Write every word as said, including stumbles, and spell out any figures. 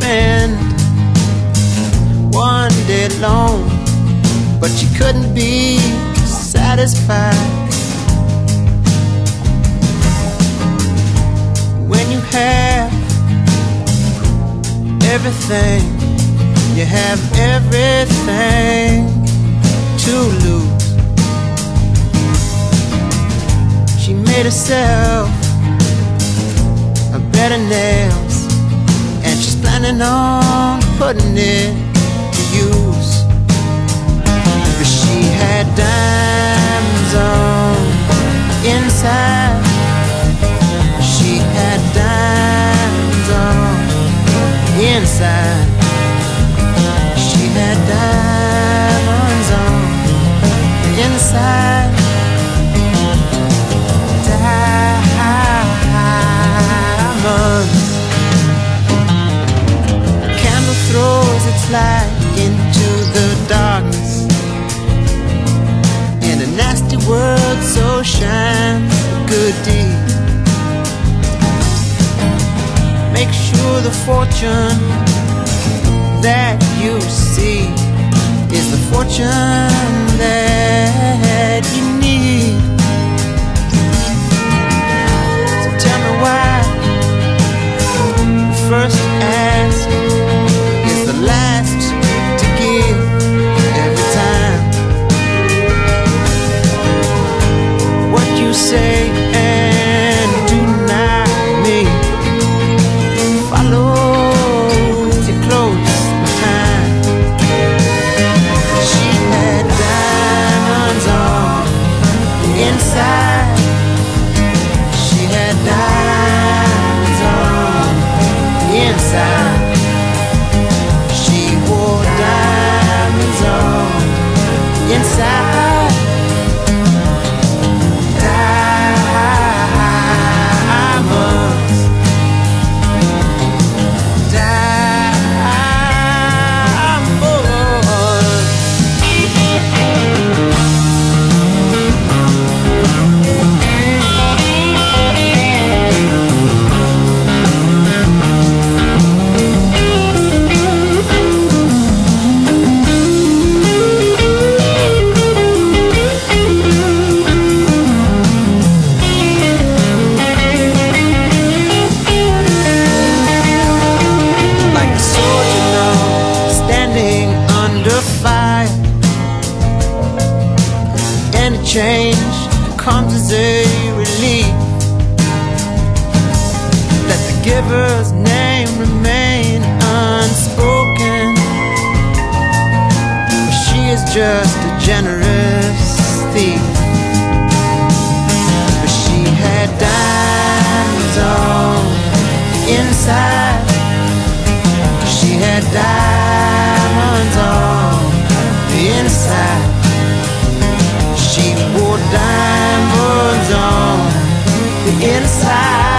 spend one day alone, but she couldn't be satisfied. When you have everything, you have everything to lose. She made herself a bed of nails, and she's planning on putting it to use. But she had diamonds on inside. She had diamonds on inside. She had diamonds on inside. Diamonds. A candle throws its light into the darkness, and a nasty word so shines a good deed. Make sure the fortune that you see is the fortune that you need. So tell me why the first ask is the last to give every time. What you say and do not mean. Follow your close time. She had diamonds on inside. She had diamonds on inside. She wore diamonds on inside. Diamonds. Change comes as a relief. Let the giver's name remain unspoken. She is just a generous thief. But she had diamonds on inside. She had diamonds on the inside. She wore diamonds on the inside.